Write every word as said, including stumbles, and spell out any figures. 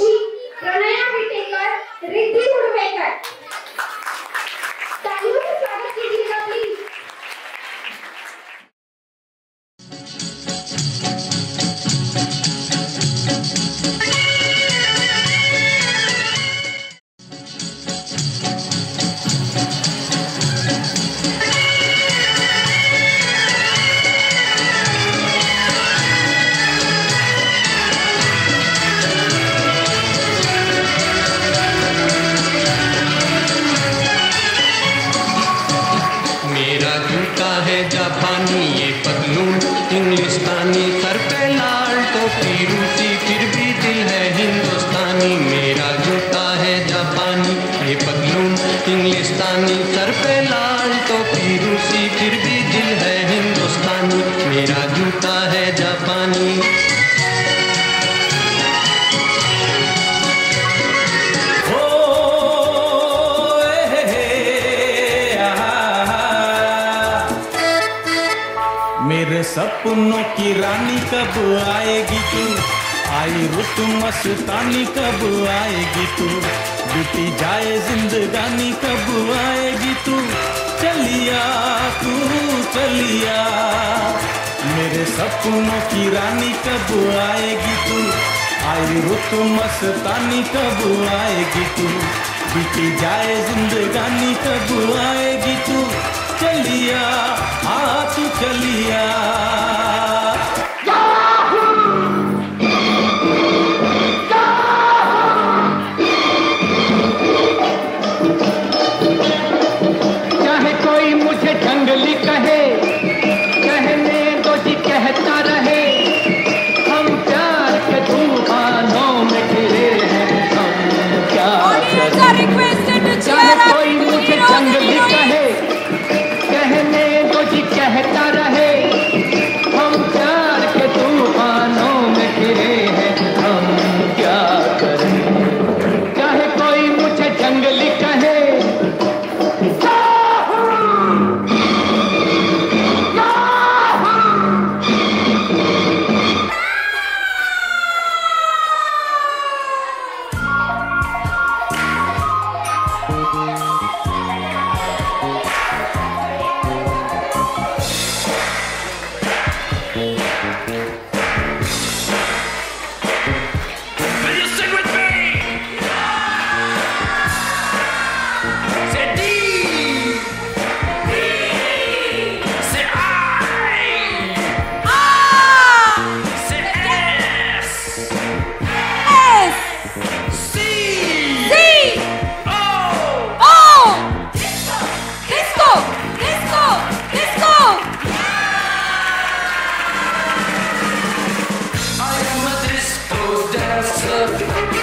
जोशी, प्रणया विटेकर, रिद्धी उर्वेकर। तालियों से स्वागत कीजिएगा प्लीज। जापानी ये पतलून इंग्लिस्तानी, सर पे लाल टोपी रूसी, फिर भी दिल है हिंदुस्तानी। मेरा जूता है जापानी ये पतलून इंग्लिस्तानी, सर पे लाल टोपी रूसी, फिर भी दिल है हिंदुस्तानी। मेरा जूता है जापानी। मेरे सपनों की रानी कब आएगी तू, आई रुत मस्तानी कब आएगी तू, बीती जाए जिंदगानी कब आएगी तू, चलिया तू चलिया। मेरे सपनों की रानी कब आएगी तू, आई रुत मस्तानी कब आएगी तू, बीती जाए जिंदगानी कब आएगी तू, चलिया आ तू चलिया। चाहे कोई मुझे जंगली कहे, कहने दो जी कहता रहे, हम प्यार के तूफानों में घिरे हैं, हम क्या करें। चाहे कोई मुझे जंगली कहे, कहने दो जी कहता रहे, हम प्यार के तूफानों में घिरे हैं, हम क्या करें। चाहे कोई मुझे जंगली कहे, I am a disco dancer.